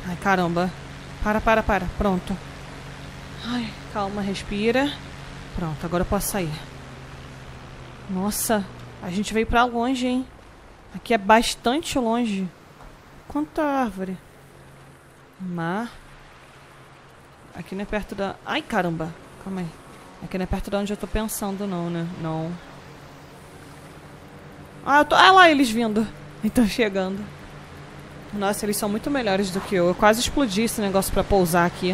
Ai, caramba. Para. Pronto. Ai, calma, respira. Pronto, agora eu posso sair. Nossa, a gente veio pra longe, hein? Aqui é bastante longe. Quanta árvore. Mar. Aqui não é perto da... Ai, caramba. Calma aí. Aqui não é perto de onde eu tô pensando, não, né? Não. Ah, ah lá eles vindo. Então chegando. Nossa, eles são muito melhores do que eu. Eu quase explodi esse negócio pra pousar aqui.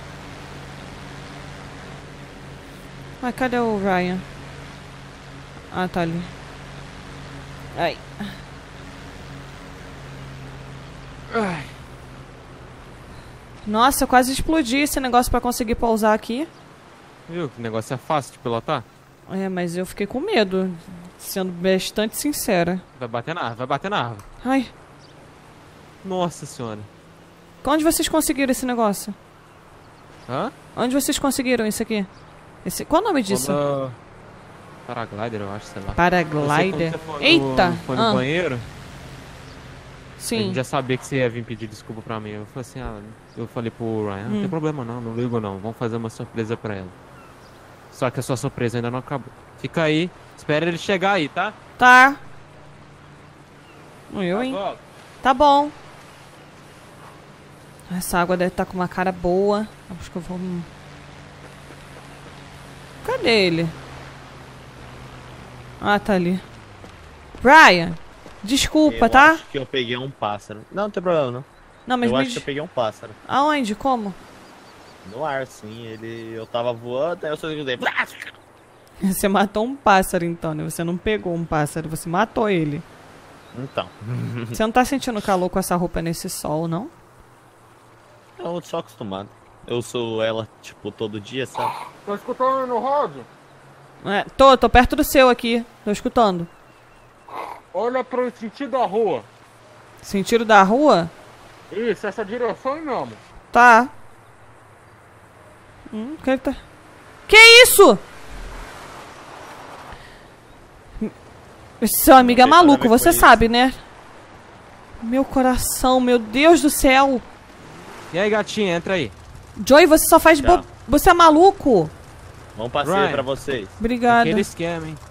Ai, cadê o Ryan? Ah, tá ali. Ai. Ai. Nossa, eu quase explodi esse negócio pra conseguir pousar aqui. Viu que o negócio é fácil de pilotar? É, mas eu fiquei com medo. Sendo bastante sincera. Vai bater na árvore. Ai. Nossa senhora. Onde vocês conseguiram esse negócio? Hã? Onde vocês conseguiram isso aqui? Qual o nome disso? Paraglider, eu acho, sei lá. Paraglider. Eita! Foi no banheiro? A Sim. gente já sabia que você ia vir pedir desculpa pra mim. Eu falei assim, eu falei pro Ryan, não tem problema não ligo não. Vamos fazer uma surpresa pra ela. Só que a sua surpresa ainda não acabou. Fica aí, espera ele chegar aí, tá? Tá. Hein? Tá bom. Essa água deve estar com uma cara boa. Acho que eu vou... Cadê ele? Ah, tá ali. Brian, desculpa, tá? Eu acho que eu peguei um pássaro. Não tem problema, não. Não, mas eu acho que eu peguei um pássaro. Aonde? Como? No ar, sim. Eu tava voando, aí eu só escutei. Você matou um pássaro, então, né? Você não pegou um pássaro, você matou ele. Então. Você não tá sentindo calor com essa roupa nesse sol, não? Eu sou acostumado. Eu sou ela, tipo, todo dia, sabe? Tô escutando no rádio? É, tô perto do seu aqui. Tô escutando. Olha pro sentido da rua. Sentido da rua? Isso, essa direção mesmo. Tá. Que tá... Que isso? Esse seu amigo é maluco, você sabe, né? Meu coração, meu Deus do céu. E aí, gatinha, entra aí. Joey, você só faz Você é maluco? Vamos passeio pra vocês. Obrigada. Aquele esquema, hein?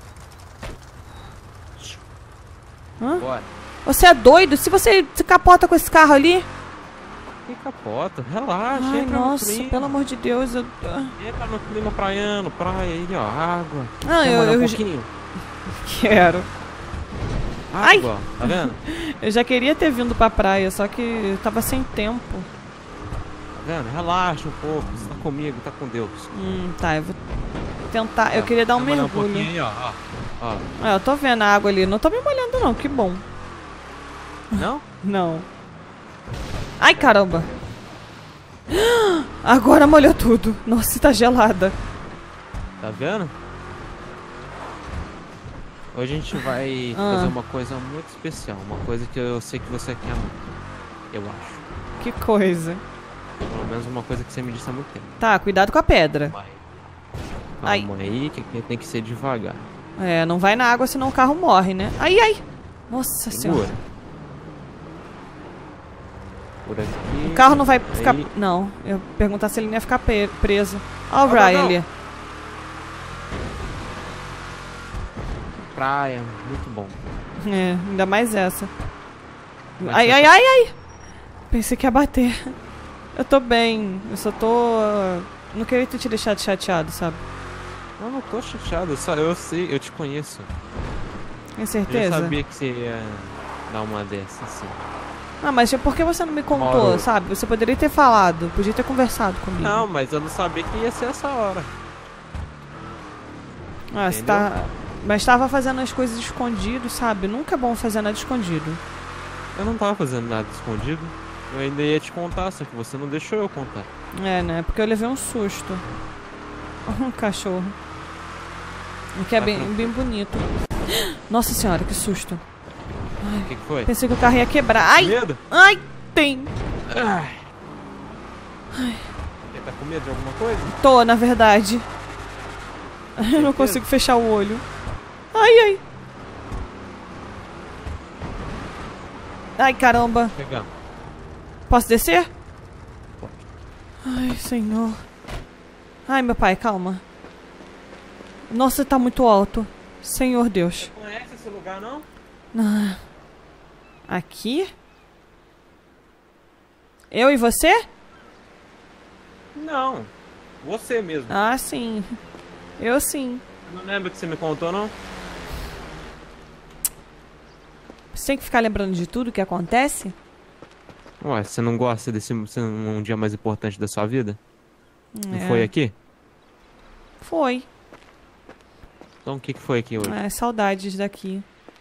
Hã? Bora. Você é doido? Se você se capota com esse carro ali... Que capota, relaxa, Ai, entra nossa, no clima. pelo amor de Deus, eu... Entra no clima praiano, praia aí, ó, água. Ah, Quer molhar eu um pouquinho? Quero. Ai! Água, tá vendo? Eu já queria ter vindo pra praia, só que eu tava sem tempo. Tá vendo? Relaxa um pouco, você tá comigo, tá com Deus. Tá, eu vou tentar. Eu queria dar um mergulho. Um pouquinho aí, ó. Eu tô vendo a água ali. Não tô me molhando, não, que bom. Não? Não. Ai, caramba. Agora molhou tudo. Nossa, tá gelada. Tá vendo? Hoje a gente vai fazer uma coisa muito especial. Uma coisa que eu sei que você quer muito. Eu acho. Que coisa. Pelo menos uma coisa que você me disse há muito tempo. Tá, cuidado com a pedra. Calma aí, que aqui tem que ser devagar. É, não vai na água senão o carro morre, né? Ai, ai. Nossa senhora. Por aqui. O carro não vai ficar... Não, eu ia perguntar se ele não ia ficar preso. Olha o Brian ali. Praia, muito bom. É, ainda mais essa. Ai, ai, ai, ai. Pensei que ia bater. Eu tô bem. Eu só tô... Não queria ter te deixado chateado, sabe? Eu não tô chateado, eu sei, eu te conheço. Tem certeza? Eu sabia que você ia dar uma dessas, assim. Ah, mas por que você não me contou, sabe? Você poderia ter falado, podia ter conversado comigo. Não, mas eu não sabia que ia ser essa hora. Ah, você tá... Mas tava fazendo as coisas escondido, sabe? Nunca é bom fazer nada escondido. Eu não tava fazendo nada escondido. Eu ainda ia te contar, só que você não deixou eu contar. É, né? Porque eu levei um susto. Um cachorro. Que é bem bonito. Nossa senhora, que susto. O que foi? Pensei que o carro ia quebrar. Ai! Medo? Ai, tem! Ai. Você tá com medo de alguma coisa? Tô, na verdade. Eu não consigo fechar o olho. Ai, ai. Ai, caramba. Pegar. Posso descer? Ai, senhor. Ai, meu pai, calma. Nossa, tá muito alto. Senhor Deus. Você conhece esse lugar, não? Ah. Aqui? Eu e você? Não. Você mesmo. Ah, sim. Eu sim. Não lembra que você me contou, não? Você tem que ficar lembrando de tudo que acontece? Ué, você não gosta desse ser um dia mais importante da sua vida? Não É. foi aqui? Foi. Então o que foi aqui hoje? É, saudades daqui.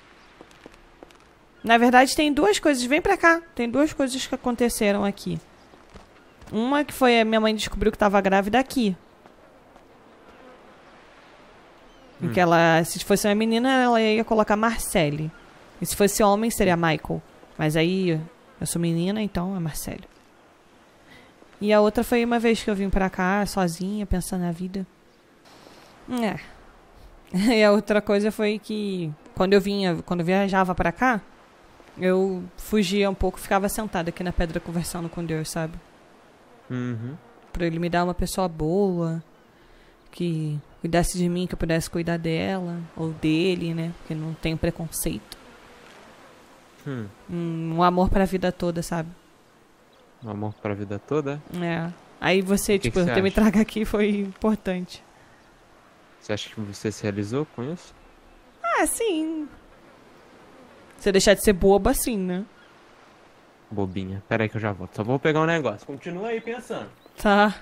Na verdade, tem duas coisas. Vem pra cá. Tem duas coisas que aconteceram aqui. Uma que foi a minha mãe descobriu que tava grávida aqui. E que ela, se fosse uma menina, ela ia colocar Marcele. E se fosse homem, seria Michael. Mas aí, eu sou menina, então é Marcelo. E a outra foi uma vez que eu vim pra cá, sozinha, pensando na vida. É. E a outra coisa foi que, quando eu viajava pra cá, eu fugia um pouco, ficava sentada aqui na pedra conversando com Deus, sabe? Uhum. Pra ele me dar uma pessoa boa, que cuidasse de mim, que eu pudesse cuidar dela, ou dele, né? Porque não tem preconceito. Um amor pra vida toda, sabe? Um amor pra vida toda? É. Aí você, Que tipo, você ter me acha? trago aqui foi importante. Você acha que você se realizou com isso? Ah, sim. Você deixar de ser boba, assim, né? Bobinha. Pera aí que eu já volto. Só vou pegar um negócio. Continua aí pensando. Tá.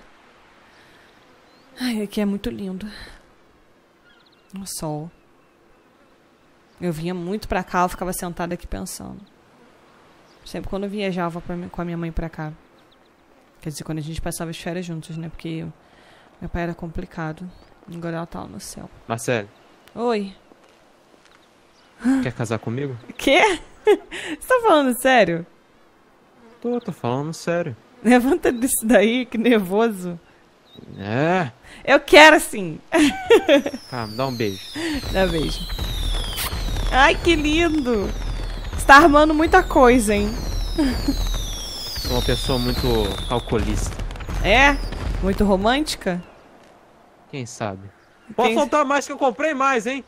Ai, aqui é muito lindo. O sol. Eu vinha muito pra cá, eu ficava sentada aqui pensando. Sempre quando eu viajava com a minha mãe pra cá. Quer dizer, quando a gente passava as férias juntos, né? Porque meu pai era complicado. Agora ela tá lá no céu. Marcelo, Oi. quer casar comigo? Quê? Você tá falando sério? Tô falando sério. Levanta disso daí, que nervoso. É. Eu quero sim. Tá, me dá um beijo. Dá beijo. Ai, que lindo. Você tá armando muita coisa, hein? Sou uma pessoa muito calculista. É? Muito romântica? Quem sabe? Pode Quem- soltar mais que eu comprei mais, hein?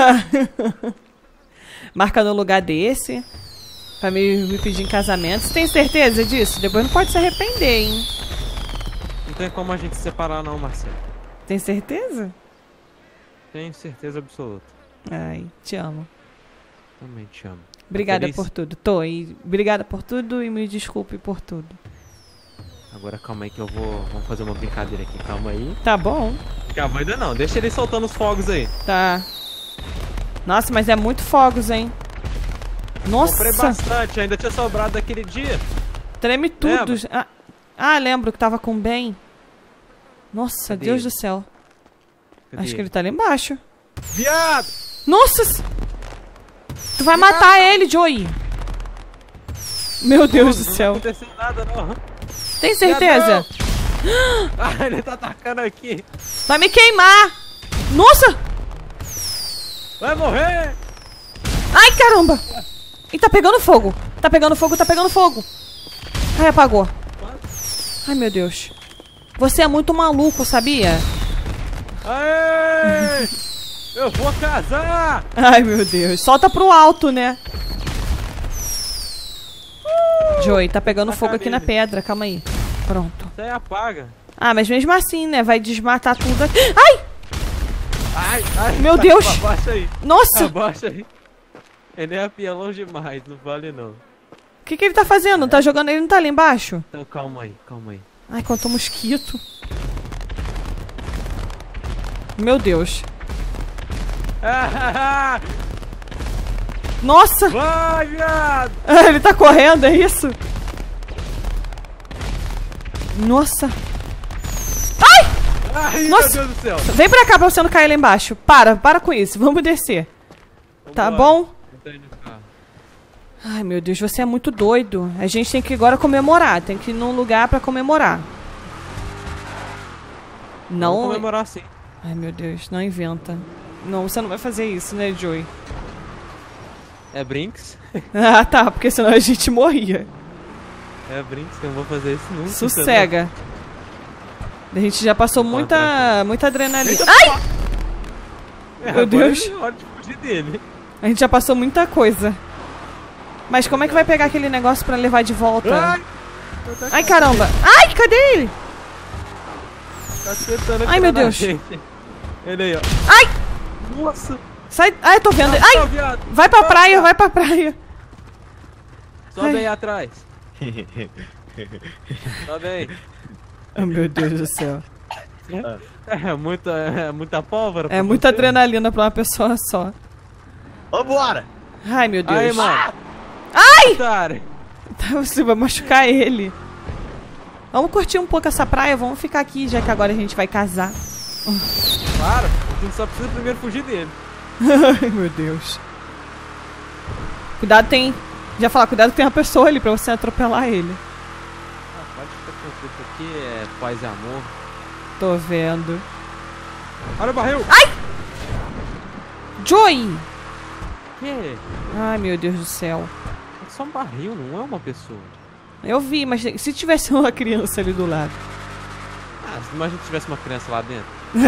Marca no lugar desse. Pra me pedir em casamento. Você tem certeza disso? Depois não pode se arrepender, hein? Não tem como a gente se separar não, Marcelo. Tem certeza? Tenho certeza absoluta. Ai, te amo. Também te amo. Obrigada feliz? por tudo. Tô. E obrigada por tudo e me desculpe por tudo. Agora calma aí que eu vamos fazer uma brincadeira aqui. Calma aí. Tá bom. Calma ainda não. Deixa ele soltando os fogos aí. Tá. Nossa, mas é muito fogos, hein? Nossa, Comprei bastante. Ainda tinha sobrado daquele dia. treme tudo. Lembra? Lembro que tava com bem. Nossa, Cadê Deus ele? do céu. Cadê Acho que ele tá lá embaixo. Viado! Nossa! Tu vai matar ele, Joey! Meu Deus do Não céu. vai acontecer nada não. Tem certeza? Ah, ele tá atacando aqui. Vai me queimar! Nossa! Vai morrer! Ai, caramba! E tá pegando fogo. Tá pegando fogo, tá pegando fogo. Ai, apagou. Ai, meu Deus. Você é muito maluco, sabia? Aê! Eu vou casar! Ai, meu Deus. Solta pro alto, né? Joey, tá pegando Na fogo aqui na cabeça. pedra. Calma aí. Pronto. Isso aí apaga. Ah, mas mesmo assim, né? Vai desmatar tudo aqui. Ai! Ai, Meu Deus! Abaixa aí. Nossa! Abaixa aí. Ele é apelão demais, não vale não. O que ele tá fazendo? Tá jogando? Ele não tá ali embaixo? Então calma aí, calma aí. Ai, quanto mosquito. Meu Deus. Nossa! Vai, viado! Ele tá correndo, é isso? Nossa. Ai, Nossa. meu Deus do céu. Vem pra cá pra você não cair lá embaixo. Para com isso. Vamos descer. Tá Vambora. bom? Eu tô indo no carro. Ai, meu Deus, você é muito doido. A gente tem que agora comemorar. Tem que ir num lugar pra comemorar. Vamos Não. comemorar sim. Ai, meu Deus, não inventa. Não, você não vai fazer isso, né, Joey? É Brinks? Ah, tá, porque senão a gente morria. É Brinks, eu não vou fazer isso nunca. Sossega. A gente já passou muita adrenalina. Eita, Ai! É, Meu agora Deus. é hora de fugir dele. A gente já passou muita coisa. Mas como é que vai pegar aquele negócio pra levar de volta? Ai, Ai, caramba. Ai, cadê ele? tá tentando Ai, meu atirar na Deus. gente. Ele aí, ó. Ai! Nossa. Sai. Ai, eu tô vendo. Tá, Ai! viado. Vai pra praia, vai pra praia. Sobe Ai. aí atrás. Sobe aí. Oh, meu Deus do céu. É muita pólvora. É pra muita você? adrenalina pra uma pessoa só. Vambora! Ai, meu Deus. Aí, mano. Ai! Otário. Você vai machucar ele. Vamos curtir um pouco essa praia, vamos ficar aqui, já que agora a gente vai casar. Claro, a gente só precisa primeiro fugir dele. Ai, meu Deus. Cuidado, tem... Já falar, cuidado que tem uma pessoa ali pra você atropelar ele. Ah, pode ficar tranquilo, isso aqui é paz e amor. Tô vendo. Olha o barril! Joey! Que? Ai, meu Deus do céu. É só um barril, não é uma pessoa. Eu vi, mas se tivesse uma criança ali do lado. Ah, imagina se tivesse uma criança lá dentro.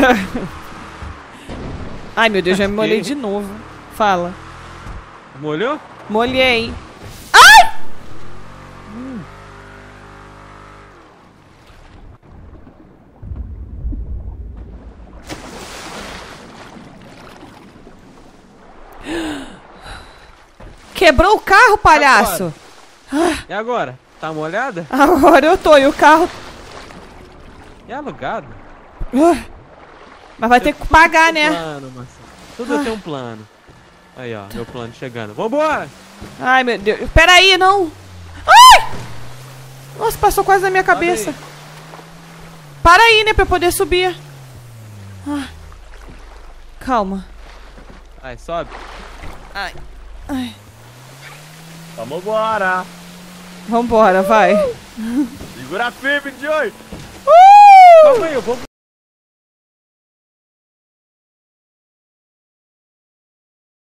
Ai, meu Deus, já me molhei de novo. Fala. Molhou? Molhei. Quebrou o carro, palhaço! E agora? Tá molhada? Agora eu tô, e o carro... É alugado? Mas vai ter que pagar, Tem um né? plano, Marcelo. Tudo tem um plano. Aí, ó, meu plano chegando. Vambora! Ai, meu Deus. Peraí, não! Ai! Nossa, passou quase na minha cabeça. aí. Para aí, né, pra eu poder subir. Ah. Calma. Aí, sobe. Ai. Ai. Vambora! Vambora, vai. Segura firme, Joey! Calma aí, eu vou